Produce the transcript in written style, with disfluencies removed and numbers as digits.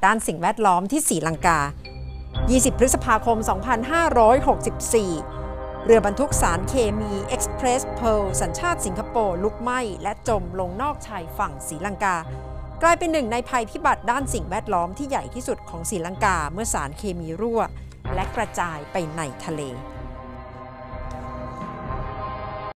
ด้านสิ่งแวดล้อมที่ศรีลังกา 20 พฤษภาคม 2564 เรือบรรทุกสารเคมี Express Pearl สัญชาติสิงคโปร์ลุกไหม้และจมลงนอกชายฝั่งศรีลังกากลายเป็นหนึ่งในภัยพิบัติด้านสิ่งแวดล้อมที่ใหญ่ที่สุดของศรีลังกาเมื่อสารเคมีรั่วและกระจายไปในทะเล